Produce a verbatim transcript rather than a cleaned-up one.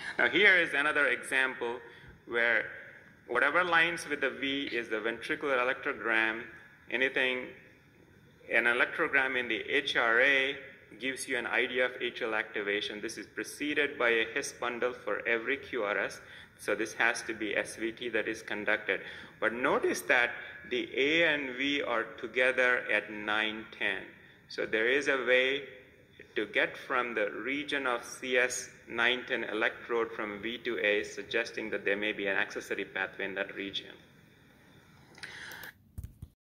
Now here is another example where whatever lines with the V is the ventricular electrogram. Anything, an electrogram in the H R A gives you an idea of atrial activation. This is preceded by a His bundle for every Q R S. So this has to be S V T that is conducted. But notice that the A and V are together at nine ten. So there is a way to get from the region of C S nine ten electrode from V to A, suggesting that there may be an accessory pathway in that region.